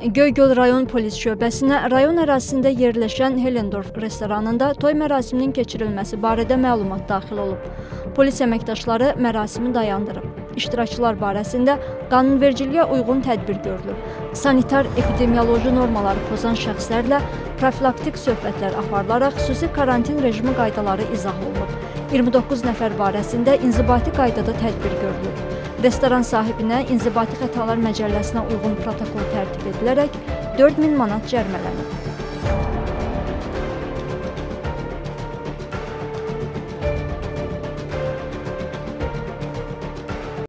Göygöl rayon polis şöbəsinə rayon ərazisində yerləşən Helendorf restoranında toy mərasiminin keçirilməsi barədə məlumat daxil olub. Polis əməkdaşları mərasimi dayandırıb. İştirakçılar barəsində qanunvericiliyə uyğun tədbir görülür. Sanitar-epidemioloji normaları pozan şəxslərlə profilaktik söhbətlər aparılaraq xüsusi karantin rejimi qaydaları izah olunub. 29 nəfər barəsində inzibati qaydada tədbir görülür. Restoran sahibinə İnzibati Xətalar Məcəlləsinə uyğun protokol tərtib edilərək 4000 manat cərimələnib.